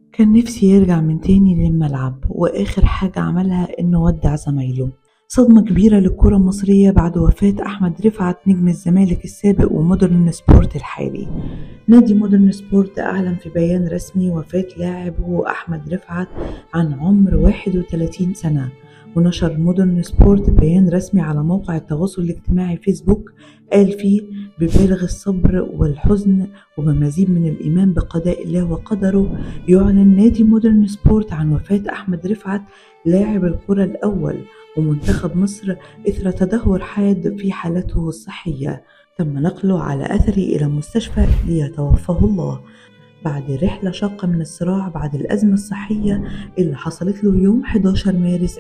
كان نفسي يرجع من تاني للملعب، وآخر حاجة عملها إنه ودع زمايله. صدمة كبيرة للكرة المصرية بعد وفاة أحمد رفعت نجم الزمالك السابق ومودرن سبورت الحالي. نادي مودرن سبورت أعلن في بيان رسمي وفاة لاعبه أحمد رفعت عن عمر 31 سنة. ونشر مودرن سبورت بيان رسمي على موقع التواصل الاجتماعي فيسبوك، قال فيه: ببالغ الصبر والحزن وبمزيد من الإيمان بقضاء الله وقدره، يعلن نادي مودرن سبورت عن وفاة أحمد رفعت لاعب الكرة الأول ومنتخب مصر إثر تدهور حاد في حالته الصحية. تم نقله على أثره إلى مستشفى ليتوفاه الله بعد رحلة شاقة من الصراع بعد الأزمة الصحية اللي حصلت له يوم 11 مارس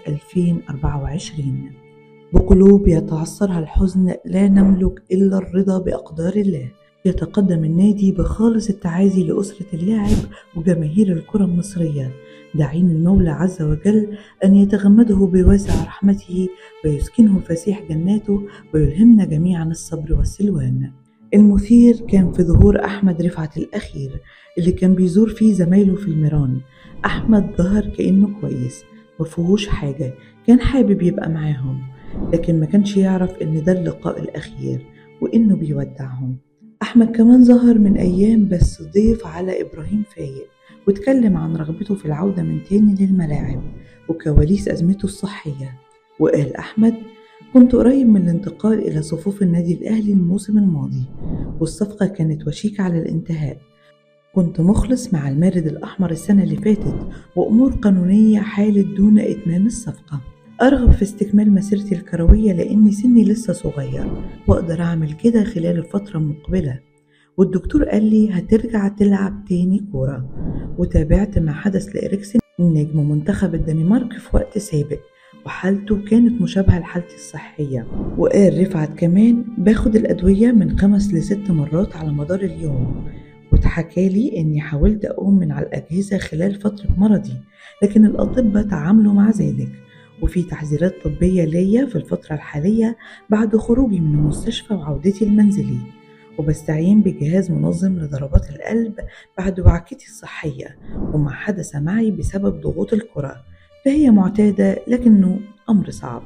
2024. بقلوب يتعصرها الحزن لا نملك إلا الرضا بأقدار الله. يتقدم النادي بخالص التعازي لأسرة اللاعب وجماهير الكرة المصرية، داعين المولى عز وجل أن يتغمده بواسع رحمته ويسكنه فسيح جناته ويلهمنا جميعا الصبر والسلوان. المثير كان في ظهور أحمد رفعت الأخير اللي كان بيزور فيه زمايله في الميران. أحمد ظهر كأنه كويس مفيهوش حاجة، كان حابب يبقى معاهم، لكن ما كانش يعرف إن ده اللقاء الأخير وإنه بيودعهم. أحمد كمان ظهر من أيام بس ضيف على إبراهيم فايق، واتكلم عن رغبته في العودة من تاني للملاعب وكواليس أزمته الصحية. وقال أحمد: كنت قريب من الانتقال إلى صفوف النادي الأهلي الموسم الماضي، والصفقة كانت وشيكة على الانتهاء. كنت مخلص مع المارد الأحمر السنة اللي فاتت، وأمور قانونية حالت دون إتمام الصفقة. أرغب في استكمال مسيرتي الكروية لأني سني لسه صغير وأقدر أعمل كده خلال الفترة المقبلة، والدكتور قال لي هترجع تلعب تاني كورة. وتابعت ما حدث لإريكسن نجم منتخب الدنمارك في وقت سابق، وحالته كانت مشابهة لحالتي الصحية. وقال رفعت كمان: باخد الأدوية من 5 ل6 مرات على مدار اليوم، واتحكالي إني حاولت أقوم من على الأجهزة خلال فترة مرضي، لكن الأطباء تعاملوا مع ذلك، وفي تحذيرات طبية ليا في الفترة الحالية بعد خروجي من المستشفى وعودتي المنزلي، وبستعين بجهاز منظم لضربات القلب بعد وعكتي الصحية، وما حدث معي بسبب ضغوط الكرة فهي معتادة لكنه أمر صعب.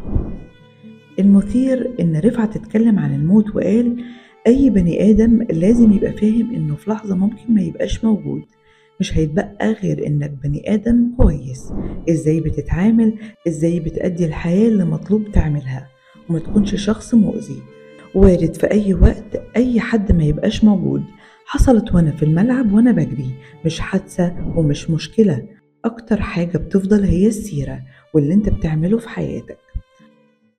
المثير إن رفعت تتكلم عن الموت وقال: أي بني آدم لازم يبقى فاهم إنه في لحظة ممكن ما يبقاش موجود، مش هيتبقى غير إنك بني آدم كويس، إزاي بتتعامل، إزاي بتأدي الحياة اللي مطلوب تعملها، وما تكونش شخص مؤذي. وارد في أي وقت أي حد ما يبقاش موجود. حصلت وأنا في الملعب وأنا بجري، مش حادثة ومش مشكلة. أكتر حاجة بتفضل هي السيرة واللي انت بتعمله في حياتك.